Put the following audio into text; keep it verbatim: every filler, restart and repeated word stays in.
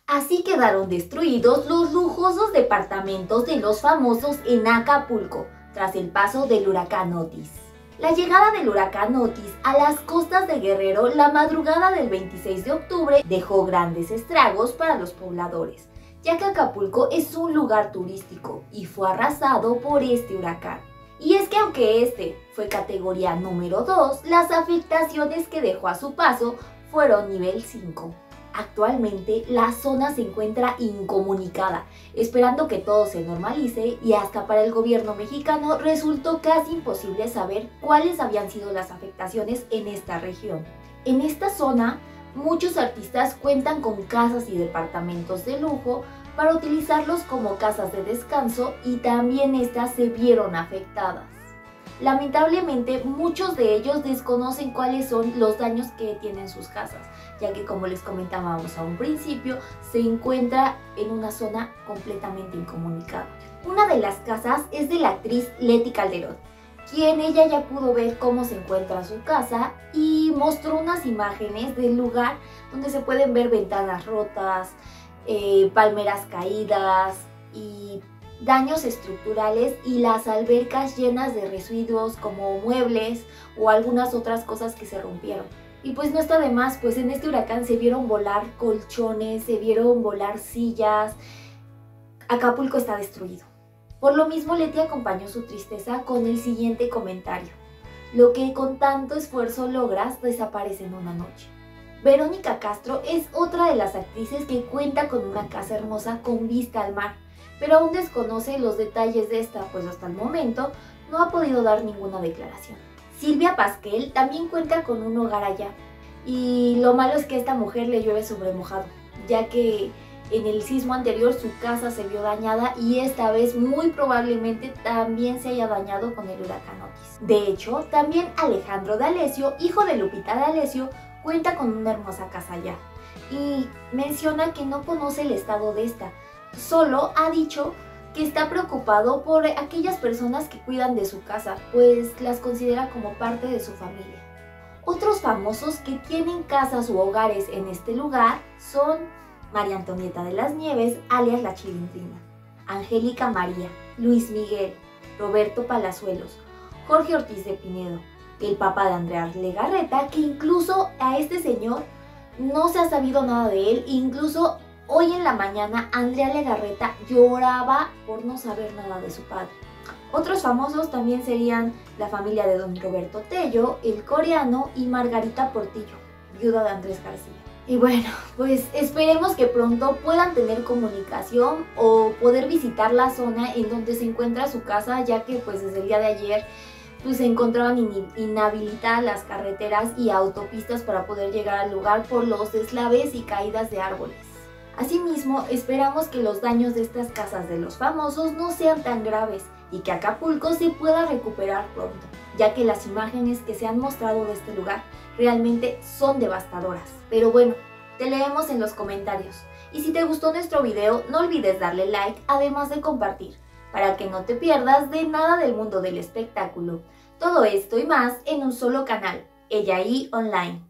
Así quedaron destruidos los lujosos departamentos de los famosos en Acapulco, tras el paso del huracán Otis. La llegada del huracán Otis a las costas de Guerrero la madrugada del veintiséis de octubre dejó grandes estragos para los pobladores, ya que Acapulco es un lugar turístico y fue arrasado por este huracán. Y es que aunque este fue categoría número dos, las afectaciones que dejó a su paso fueron nivel cinco. Actualmente la zona se encuentra incomunicada, esperando que todo se normalice, y hasta para el gobierno mexicano resultó casi imposible saber cuáles habían sido las afectaciones en esta región. En esta zona, muchos artistas cuentan con casas y departamentos de lujo para utilizarlos como casas de descanso, y también estas se vieron afectadas. Lamentablemente, muchos de ellos desconocen cuáles son los daños que tienen sus casas, ya que, como les comentábamos a un principio, se encuentra en una zona completamente incomunicada. Una de las casas es de la actriz Leti Calderón, quien ella ya pudo ver cómo se encuentra su casa y mostró unas imágenes del lugar donde se pueden ver ventanas rotas, eh, palmeras caídas y daños estructurales, y las albercas llenas de residuos como muebles o algunas otras cosas que se rompieron. Y pues no está de más, pues en este huracán se vieron volar colchones, se vieron volar sillas. Acapulco está destruido. Por lo mismo, Leti acompañó su tristeza con el siguiente comentario: lo que con tanto esfuerzo logras desaparece en una noche. Verónica Castro es otra de las actrices que cuenta con una casa hermosa con vista al mar, pero aún desconoce los detalles de esta, pues hasta el momento no ha podido dar ninguna declaración. Silvia Pasquel también cuenta con un hogar allá, y lo malo es que a esta mujer le llueve sobre mojado, ya que en el sismo anterior su casa se vio dañada, y esta vez muy probablemente también se haya dañado con el huracán Otis. De hecho, también Alejandro D'Alessio, hijo de Lupita D'Alessio, cuenta con una hermosa casa allá, y menciona que no conoce el estado de esta. Solo ha dicho que está preocupado por aquellas personas que cuidan de su casa, pues las considera como parte de su familia. Otros famosos que tienen casas u hogares en este lugar son María Antonieta de las Nieves, alias La Chilindrina, Angélica María, Luis Miguel, Roberto Palazuelos, Jorge Ortiz de Pinedo, el papá de Andrea Legarreta, que incluso a este señor no se ha sabido nada de él. Incluso hoy en la mañana Andrea Legarreta lloraba por no saber nada de su padre. Otros famosos también serían la familia de don Roberto Tello, el coreano, y Margarita Portillo, viuda de Andrés García. Y bueno, pues esperemos que pronto puedan tener comunicación o poder visitar la zona en donde se encuentra su casa, ya que pues desde el día de ayer pues se encontraban inhabilitadas las carreteras y autopistas para poder llegar al lugar por los deslaves y caídas de árboles. Asimismo, esperamos que los daños de estas casas de los famosos no sean tan graves y que Acapulco se pueda recuperar pronto, ya que las imágenes que se han mostrado de este lugar realmente son devastadoras. Pero bueno, te leemos en los comentarios. Y si te gustó nuestro video, no olvides darle like, además de compartir, para que no te pierdas de nada del mundo del espectáculo. Todo esto y más en un solo canal, Ellaí Online.